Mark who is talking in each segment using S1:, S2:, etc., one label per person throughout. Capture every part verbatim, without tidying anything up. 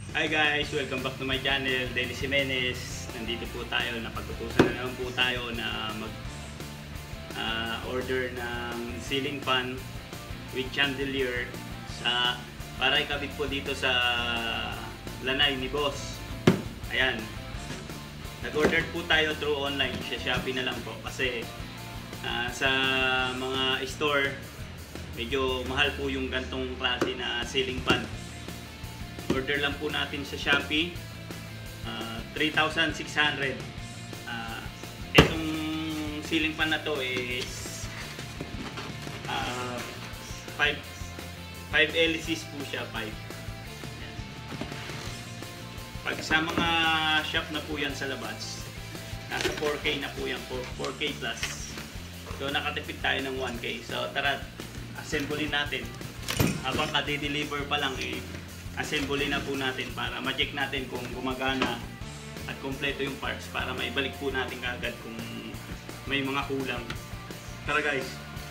S1: Hi guys! Welcome back to my channel, Dennis Jimenez. Nandito po tayo, napag-utusan na naman po tayo na mag uh, order ng ceiling fan with chandelier sa, para ikabit po dito sa lanay ni boss. Ayan. Nag-order po tayo through online, sa Shopee na lang po kasi uh, sa mga store medyo mahal po yung gantong klase na ceiling fan. Order lang po natin sa Shopee, uh, three thousand six hundred. Uh, itong ceiling fan na to is uh, five L Cs po siya, five. Pag sa mga shop na po yan sa labas, nasa four K na po yan, four K plus. So nakatipid tayo ng one K. So tara, assembly natin. Habang kadi-deliver pa lang eh, assembly na po natin para ma-check natin kung gumagana at kompleto yung parts para maibalik po natin kaagad kung may mga kulang. Tara guys.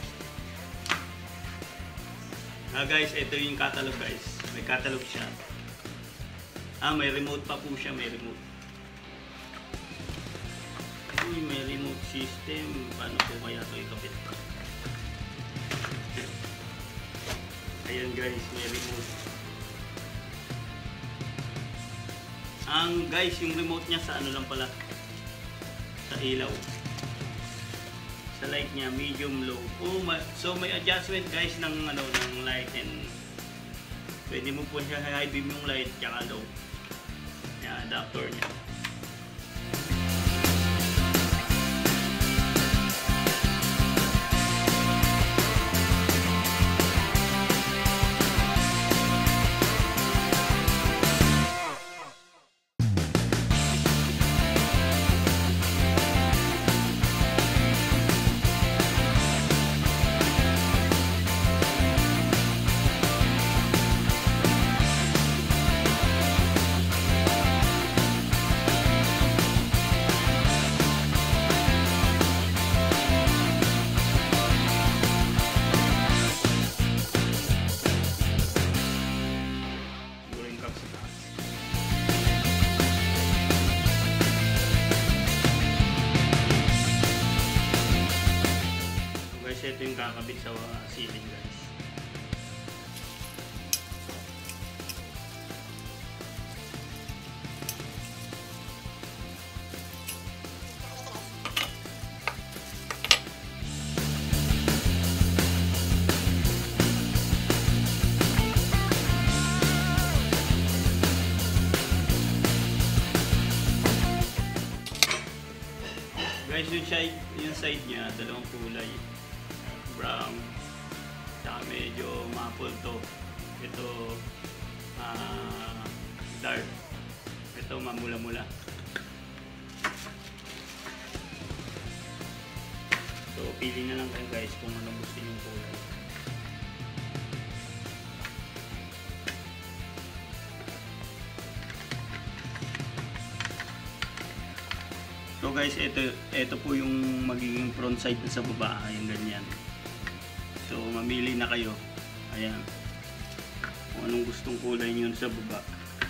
S1: Ah guys, ito yung catalog guys. May catalog siya. Ah, may remote pa po siya, may remote. Uy, may remote system. Paano po kaya ito ikabit? Ayan guys, may remote. Ang guys, yung remote niya sa ano lang pala, sa ilaw, sa light niya, medium, low. Oh, ma so may adjustment guys ng ano, ng light, and pwede mo po siya high beam yung light tsaka low. Yan, adapter niya. Ito yung kakabit sa ceiling guys. Guys, yung side, yung side niya, dalawang kulay. Brown, saka medyo maple to. Ito uh, dark, ito mamula-mula. So pili na lang kayo guys kung ano gusto yung kulay. So guys, ito, ito po yung magiging front side sa baba, yung ganyan. So mamili na kayo. Ayan. Kung anong gustong kulay niyo sa baba.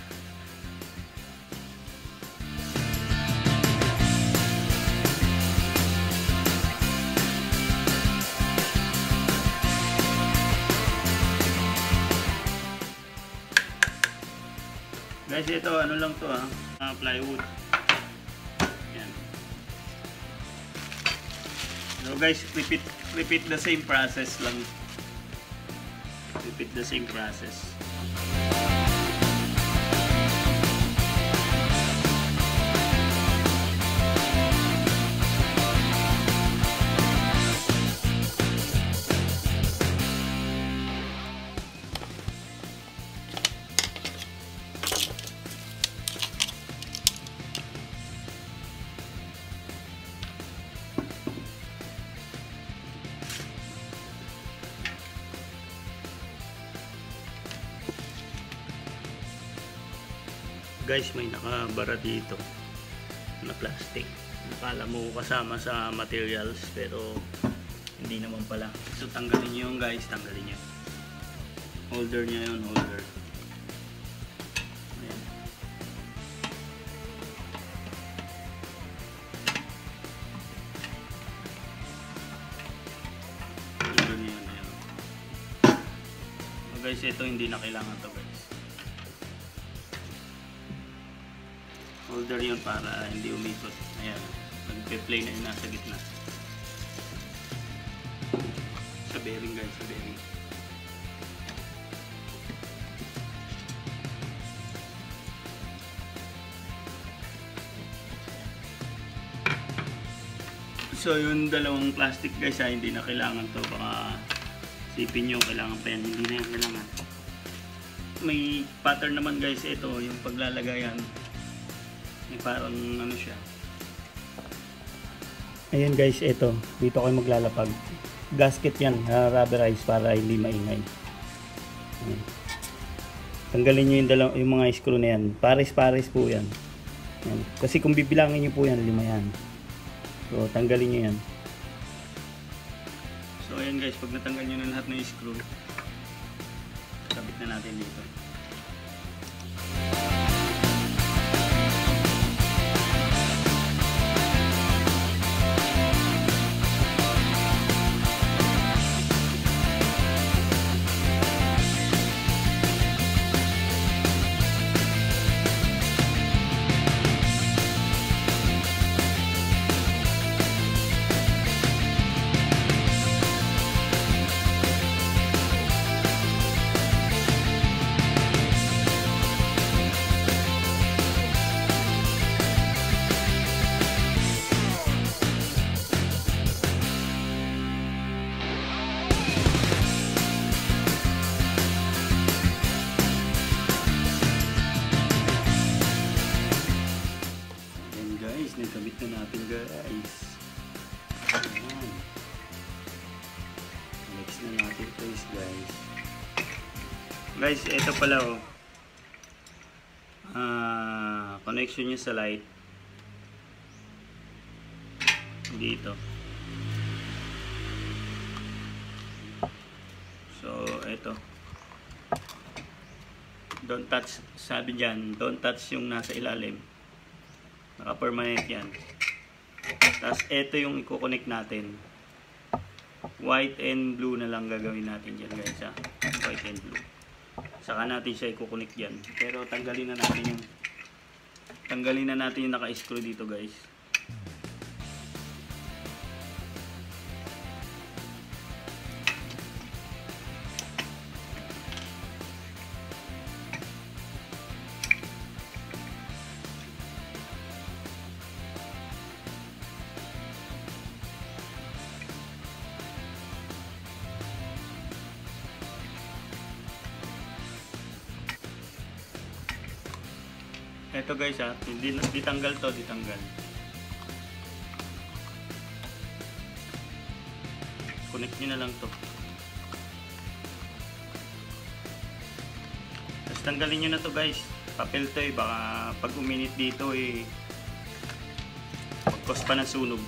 S1: Guys, ito ano lang to ah, uh, plywood. Ayan. So guys, repeat repeat the same process lang. Repeat the same process. Guys, may nakabara dito na plastic. Akala mo kasama sa materials pero hindi naman pala. So tanggalin nyo yun guys, tanggalin nyo. Holder nyo yun, holder. Ayan. guys, ito hindi na kailangan to guys. Holder yun para hindi umikot. Ayan, nagpe-play na yun nasa gitna. Sa bearing guys, sa bearing. So yung dalawang plastic guys, ha, hindi na kailangan to. Baka sipin nyo, kailangan pa yan. Hindi na yan kailangan. May pattern naman guys, ito yung paglalagayan. May parang ano siya. Ayan guys, ito. Dito kayo maglalapag. Gasket yan, uh, rubberize para hindi maingay. Ayan. Tanggalin nyo yung, dalaw yung mga screw na yan. Pares-pares po yan. Ayan. Kasi kung bibilangin nyo po yan, lima yan. So, tanggalin nyo yan. So, ayan guys, pag natanggal nyo na lahat ng screw, sabit na natin dito. Nagkabit na natin guys. Ayan. Next na natin guys guys. Guys, ito pala oh. Ah, connection niya sa light. Dito. So, ito. Don't touch, sabi dyan, don't touch yung nasa ilalim. Naka-permanent yan. Tapos, ito yung i-connect natin. White and blue na lang gagawin natin dyan guys ha. White and blue. Saka natin siya i-connect dyan. Pero tanggalin na natin yung tanggalin na natin yung naka-screw dito guys. Ito guys ha, hindi ditanggal to, ditanggal. Connect nyo na lang to. Tapos tanggalin nyo na to guys. Papel to eh, baka pag uminit dito eh, pagkos pa ng sunog.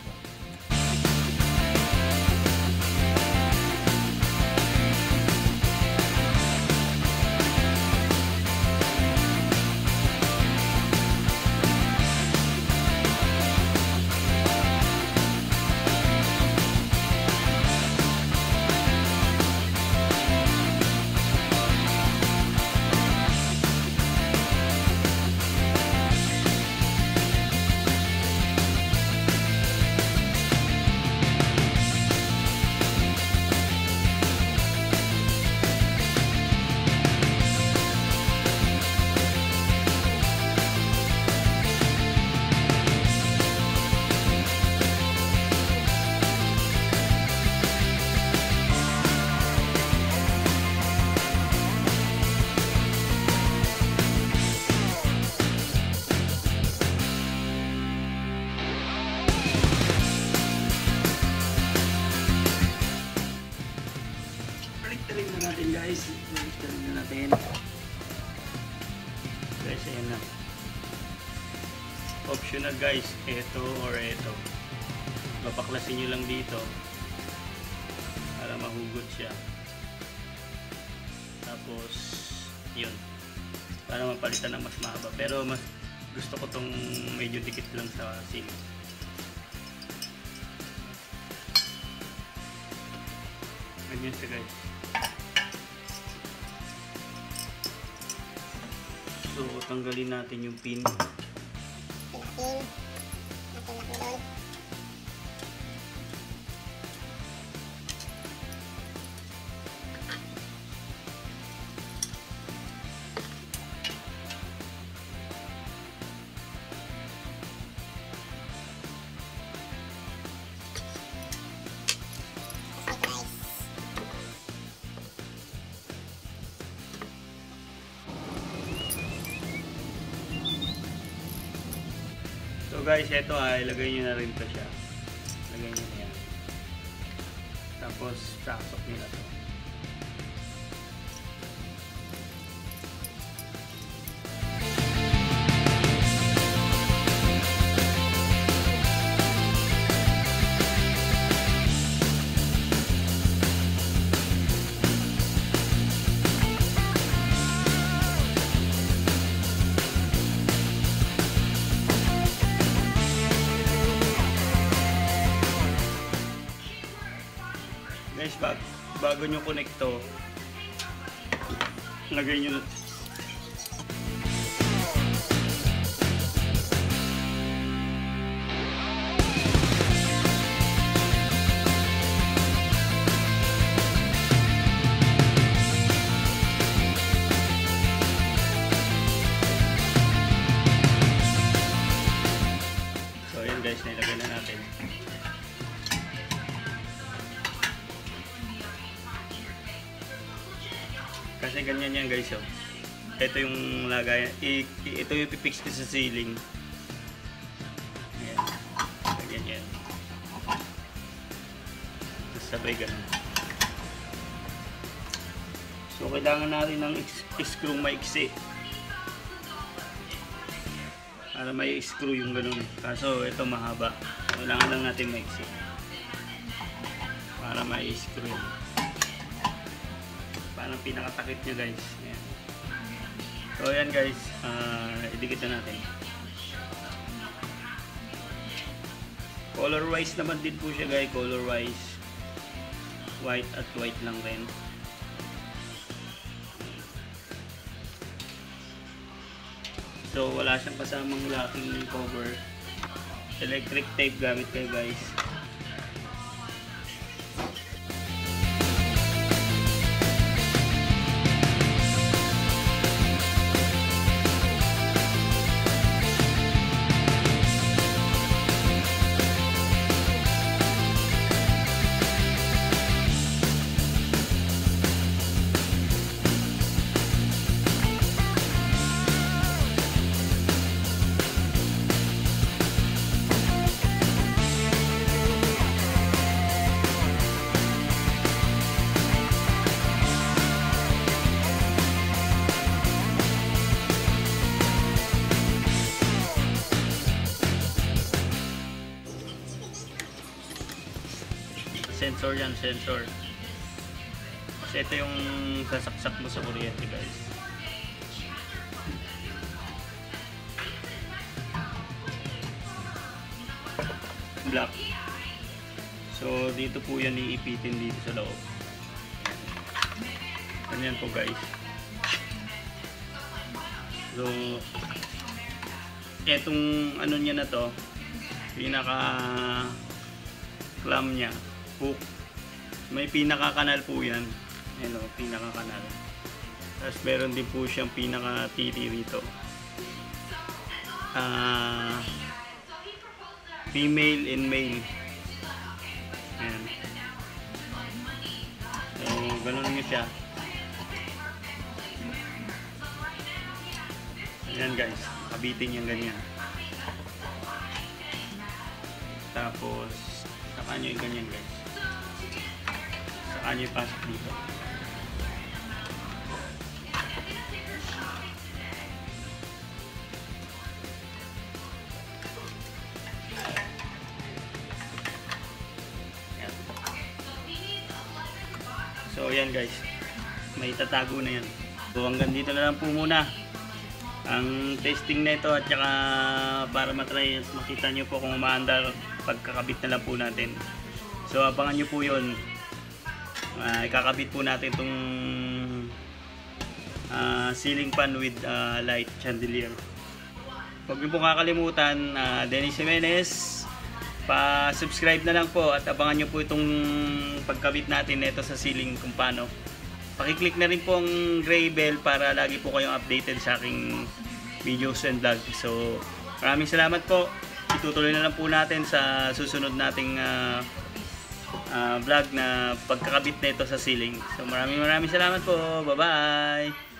S1: Guys, install na natin guys, ayan na optional guys, ito or ito mapaklasin nyo lang dito para mahugot siya, tapos yun para mapalitan ng mas mahaba, pero mas gusto ko tong medyo dikit lang sa sili. Ganyan siya guys. So, tanggalin natin yung pin.
S2: Pin. Natin na doon.
S1: So guys, ito ah, ilagay nyo na rin to siya. Ilagay nyo na yan. Tapos, sasok nyo na to. Guys, bag, bago nyo connect to, lagay nyo na. So yun guys, nilagay na natin. Kasi ganyan yan guys, oh. Ito yung lagay, i, i, ito yung pipix ko sa ceiling. Ayan. Ganyan yan. Sabay ganun. So kailangan natin ng screw maiksi para may screw yung ganun. Kaso ito mahaba. Kailangan lang natin maiksi para may screw yun. Parang pinakatakip niya guys. Ayan. So ayan guys, uh, idikit na natin. Color wise naman din po siya guys, color wise. White at white lang rin. So wala siyang kasamang locking cover. Electric tape gamit kayo guys. Sensor yan, sensor. Kasi ito yung sasaksak mo sa kuryente guys. Black. So dito po yan iipitin dito sa loob. Ganyan po guys. So etong ano niya na to, pinaka clamp niya, hook. May pinaka-kanal po yan. Ayan o, pinaka-kanal. Tapos meron din po siyang pinaka-titi rito. Uh, female and male. Ayan. So, ganun nyo siya. Ayan guys, kabitin yung ganyan. Tapos, saka nyo yung ganyan guys. Saka nyo ipasok dito. Ayan. So ayan guys, may tatago na yan. So hanggang dito na lang po muna ang testing na ito, at saka para matry, makita nyo po kung umaandar pagkakabit na lang po natin. So abangan nyo po yun. Uh, ikakabit po natin itong uh, ceiling fan with uh, light chandelier. Huwag niyo po kakalimutan, uh, Dennis Jimenez, pa-subscribe na lang po at abangan niyo po itong pagkabit natin nito sa ceiling kung paano. Pakiclick na rin po ang gray bell para lagi po kayong updated sa aking videos and vlog. So maraming salamat po. Itutuloy na lang po natin sa susunod nating uh, uh, vlog na pagkakabit nito sa ceiling. So maraming maraming salamat po. Bye bye.